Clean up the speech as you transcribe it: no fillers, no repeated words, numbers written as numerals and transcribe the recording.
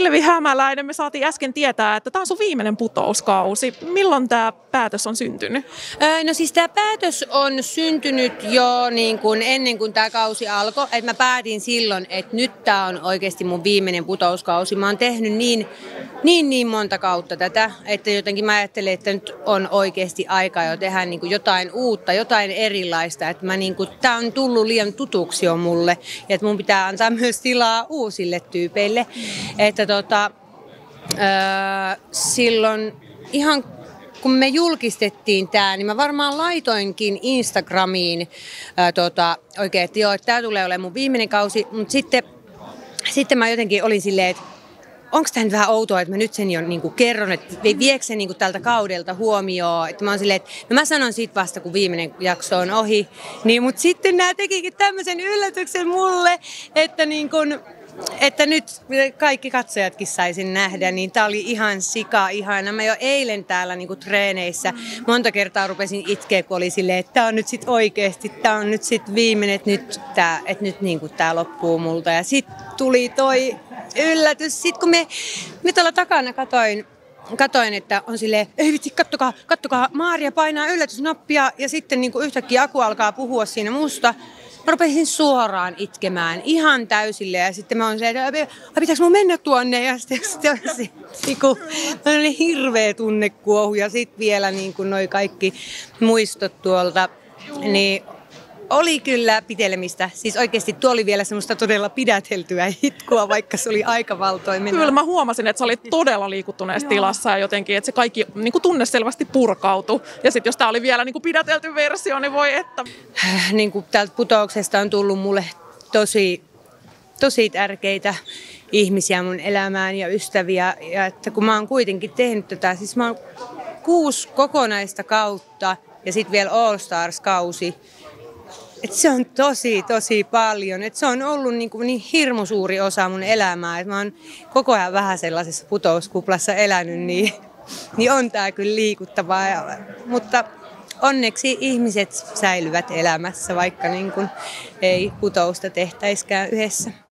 Hilvi Hämäläinen, me saatiin äsken tietää, että tämä on sun viimeinen putouskausi. Milloin tämä päätös on syntynyt? No siis tämä päätös on syntynyt jo niin kuin ennen kuin tämä kausi alkoi. Että mä päätin silloin, että nyt tämä on oikeasti mun viimeinen putouskausi. Mä oon tehnyt niin monta kautta tätä, että jotenkin mä ajattelen, että nyt on oikeasti aikaa jo tehdä niin kuin jotain uutta, jotain erilaista. Että mä niin kuin, tää on tullut liian tutuksi jo mulle, ja että mun pitää antaa myös tilaa uusille tyypeille. Että silloin ihan kun me julkistettiin tämä, niin mä varmaan laitoinkin Instagramiin oikein, että joo, että tämä tulee olemaan mun viimeinen kausi, mutta sitten mä jotenkin olin silleen, että onko tämä nyt vähän outoa, että mä nyt sen jo niin kerron, että viekö se niin tältä kaudelta huomioon, että mä oon silleen, että no mä sanon siitä vasta, kun viimeinen jakso on ohi, niin, mutta sitten nämä tekikin tämmöisen yllätyksen mulle, että että nyt kaikki katsojatkin saisin nähdä, niin tää oli ihan ihana. Mä jo eilen täällä niinku treeneissä monta kertaa rupesin itkeä, kun oli silleen, että tää on nyt sit oikeesti, tää on nyt sit viimeinen, että nyt niinku tää loppuu multa. Ja sit tuli toi yllätys. Sit kun me tuolla takana katoin, että on silleen, ei vitsi, kattokaa, Maaria painaa yllätysnappia ja sitten niinku yhtäkkiä Aku alkaa puhua siinä musta. Mä rupesin suoraan itkemään ihan täysille ja sitten mä oon silleen, että pitääkö mun mennä tuonne? Ja sitten oli hirveä tunnekuohu ja sitten vielä niin kuin noi kaikki muistot tuolta, niin oli kyllä pitelemistä. Siis oikeasti tuo oli vielä semmoista todella pidäteltyä itkua, vaikka se oli aika valtoimena. Kyllä mä huomasin, että sä olit todella liikuttuneessa tilassa ja jotenkin, että se kaikki niin kuin tunne selvästi purkautui. Ja sitten jos tää oli vielä niin kuin pidätelty versio, niin voi että. Niin kuin täältä putouksesta on tullut mulle tosi tärkeitä ihmisiä mun elämään ja ystäviä. Ja että kun mä oon kuitenkin tehnyt tätä, siis mä oon 6 kokonaista kautta ja sitten vielä All Stars-kausi. Et se on tosi paljon. Et se on ollut niin hirmu suuri osa mun elämää. Et mä oon koko ajan vähän sellaisessa putouskuplassa elänyt, niin on tää kyllä liikuttavaa. Mutta onneksi ihmiset säilyvät elämässä, vaikka niin kun ei putousta tehtäiskään yhdessä.